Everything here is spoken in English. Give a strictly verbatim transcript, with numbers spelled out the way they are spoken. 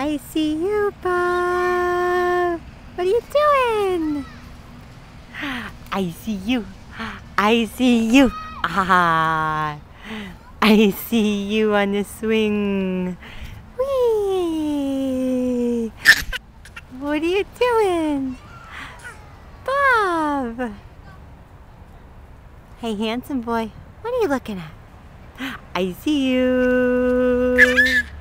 I see you, Bob. What are you doing? I see you. I see you. Ah, I see you on the swing. Whee! What are you doing? Bob! Hey, handsome boy, what are you looking at? I see you.